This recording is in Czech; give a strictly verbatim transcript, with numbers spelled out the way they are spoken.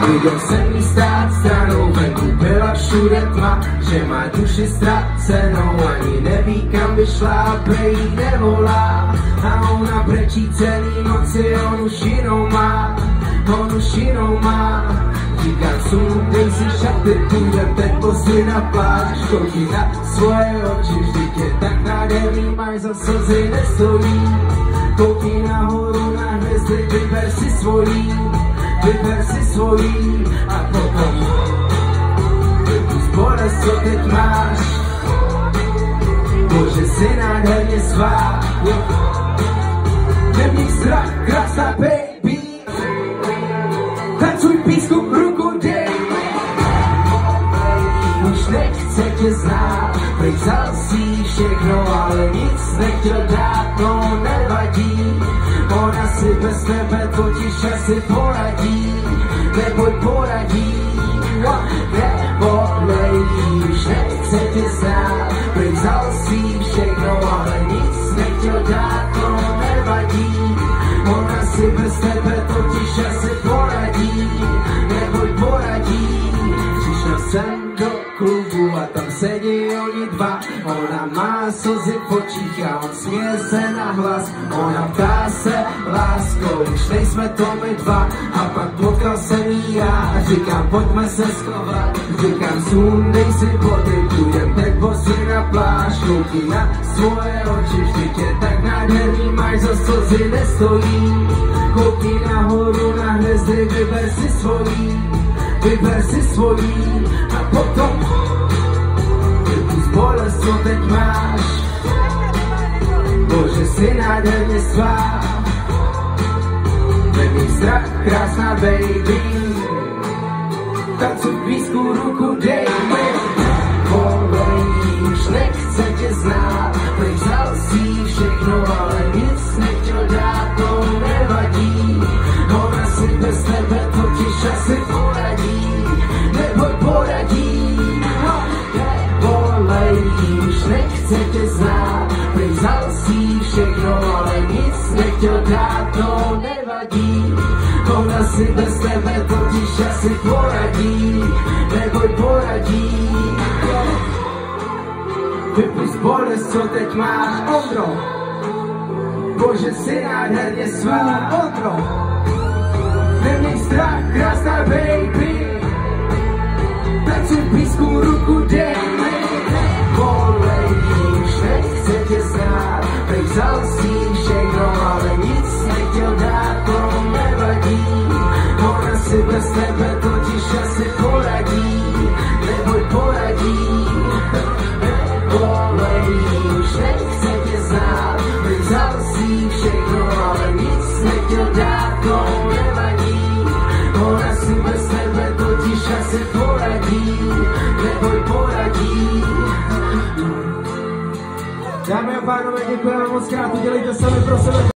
Viděl jsem jí stát stranou, venku byla všude tma, že má duši ztracenou, ani neví kam by šla, prej nevolá. A ona brečí celý noci, on už jinou má, on už jinou má. Říkám, sundej si šaty, půjdem teď bosy na pláž, koukni na svoje oči, vždyť je tak nádherný, máš za slzy nestojí. Koukni nahoru na hvězdy, vyber si svojí, vyber si svojí a potom vypust bolest, co teď máš. Bože, si nádherně svá, neměj strach, krásná baby, tancuj písku, ruku dej. Už nechce tě znát, prej vzal si všechno, ale nic nechtěl dát, no nevadí. Ona si bez tebe totiž asi poradí, neboj poradí, nebolej. Už nechce tě znát, prej vzal si všechno, ale nic nechtěl dát, no nevadí. Ona si bez tebe totiž asi poradí, neboj poradí. Přišel jsem do klubu a tam sedí oni dva, ona má slzy v očích a on směje se na hlas. Ona ptá se, lásko, už nejsme to my dva, a pak potkal jsem jí já a říkám, pojďme se schovat. Říkám, sundej si boty, půjdem teď bosy na pláž, koukni na svoje oči, vždyť je tak nádherný, máš za slzy nestojí. Koukni nahoru na hvězdy, vyber si svojí, vyber si svojí a potom vypust bolest, co teď máš. Bože, si nádherně svá, neměj strach, krásná baby, tancuj v písku, ruku dej mi. Volej, už nechce tě znát, prej vzal si všechno, ale nic nechtěl dát, to nevadí. Ona si bez tebe totiž asi poradí, neboj poradí, no nebolej. Už nechce tě znát, prej vzal si všechno, ale nic nechtěl dát, to nevadí. Ona si bez tebe totiž asi poradí, neboj poradí. Vypust bolest, co teď máš, Ondro. Bože, si nádherně svá, Ondro. Neměj strach, krásná baby, tancuj v písku, ruku dej mi. Volej, už nechce tě znát, prej vzal si všechno, ale nic nechtěl dát, to nevadí. Ona si bez tebe totiž asi poradí, neboj poradí. Volej, už nechce tě znát, prej vzal si všechno, ale nic nechtěl dát, to nevadí. Ona si bez tebe totiž asi poradí, neboj poradí. Dámy a pánové, děkujeme moc krát, udělejte sami pro sebe.